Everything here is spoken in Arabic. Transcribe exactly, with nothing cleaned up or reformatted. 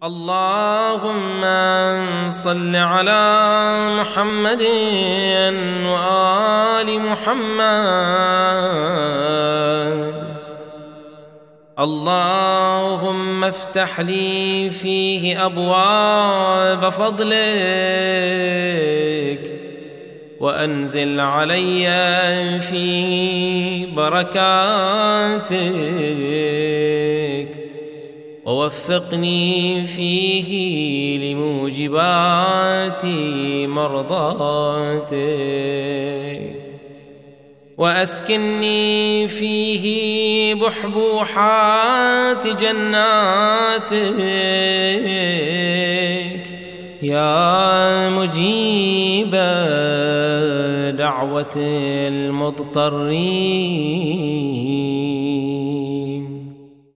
اللهم صل على محمد وآل محمد. اللهم افتح لي فيه أبواب فضلك وأنزل علي فيه بركاتك ووفقني فيه لموجبات مرضاتك وأسكنني فيه بحبوحات جناتك يا مجيب دعوة المضطرين.